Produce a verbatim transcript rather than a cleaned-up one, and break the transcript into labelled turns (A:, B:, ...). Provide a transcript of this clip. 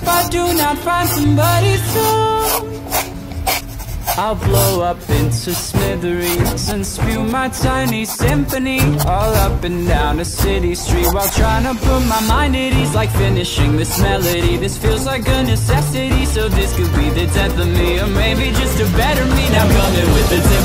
A: I do not find somebody soon, I'll blow up into smithereens and spew my tiny symphony all up and down a city street, while trying to put my mind at ease, like finishing this melody. This feels like a necessity, so this could be the death of me, or maybe just a better me. Now coming with the